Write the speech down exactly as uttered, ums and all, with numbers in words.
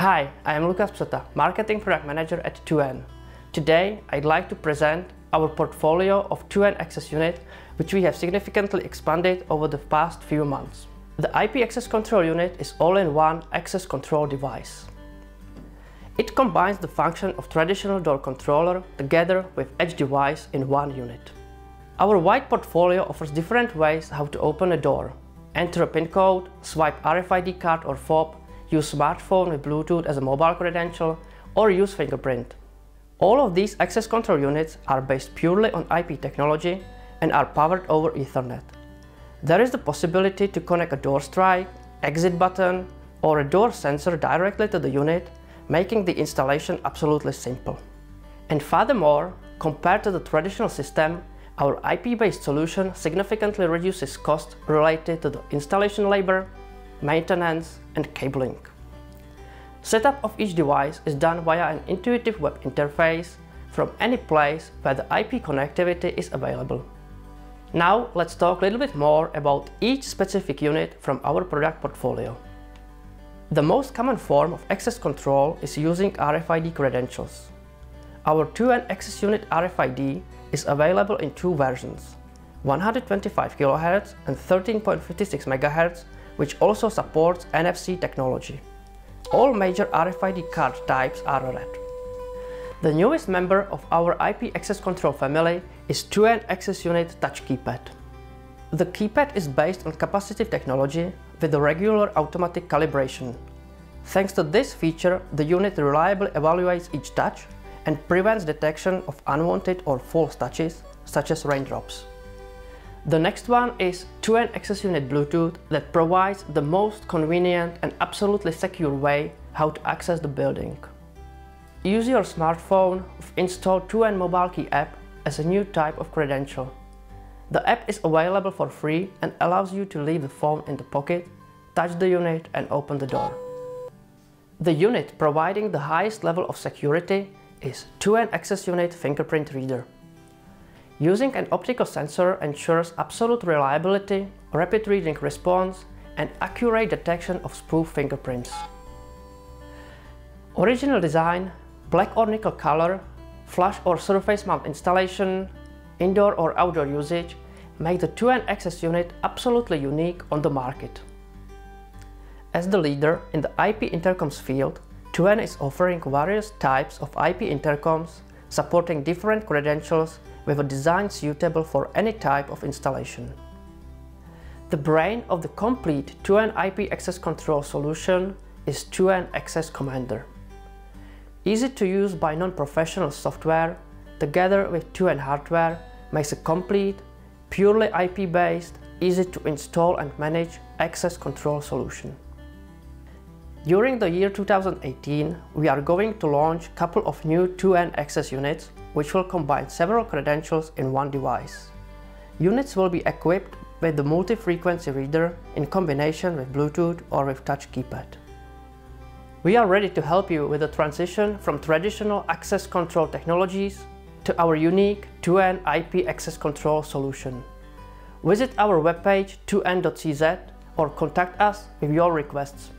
Hi, I am Lukas Psota, Marketing Product Manager at two N. Today, I'd like to present our portfolio of two N access units, which we have significantly expanded over the past few months. The I P access control unit is all-in-one access control device. It combines the function of traditional door controller together with edge device in one unit. Our wide portfolio offers different ways how to open a door. Enter a PIN code, swipe R F I D card or fob, use smartphone with Bluetooth as a mobile credential, or use fingerprint. All of these access control units are based purely on I P technology and are powered over Ethernet. There is the possibility to connect a door strike, exit button, or a door sensor directly to the unit, making the installation absolutely simple. And furthermore, compared to the traditional system, our I P-based solution significantly reduces costs related to the installation labor, maintenance, and cabling. Setup of each device is done via an intuitive web interface from any place where the I P connectivity is available. Now let's talk a little bit more about each specific unit from our product portfolio. The most common form of access control is using R F I D credentials. Our two N access unit R F I D is available in two versions, one hundred twenty-five kilohertz and thirteen point five six megahertz, which also supports N F C technology. All major R F I D card types are red. The newest member of our I P access control family is two N access unit touch keypad. The keypad is based on capacitive technology with a regular automatic calibration. Thanks to this feature, the unit reliably evaluates each touch and prevents detection of unwanted or false touches, such as raindrops. The next one is two N access unit Bluetooth that provides the most convenient and absolutely secure way how to access the building. Use your smartphone with installed two N mobile key app as a new type of credential. The app is available for free and allows you to leave the phone in the pocket, touch the unit and open the door. The unit providing the highest level of security is two N access unit fingerprint reader. Using an optical sensor ensures absolute reliability, rapid reading response, and accurate detection of spoof fingerprints. Original design, black or nickel color, flush or surface mount installation, indoor or outdoor usage make the two N access unit absolutely unique on the market. As the leader in the I P intercoms field, two N is offering various types of I P intercoms supporting different credentials with a design suitable for any type of installation. The brain of the complete two N I P access control solution is two N Access Commander. Easy to use by non-professional software, together with two N hardware, makes a complete, purely I P-based, easy to install and manage access control solution. During the year two thousand eighteen, we are going to launch a couple of new two N access units, which will combine several credentials in one device. Units will be equipped with the multi-frequency reader in combination with Bluetooth or with touch keypad. We are ready to help you with the transition from traditional access control technologies to our unique two N I P access control solution. Visit our webpage two N dot C Z or contact us with your requests.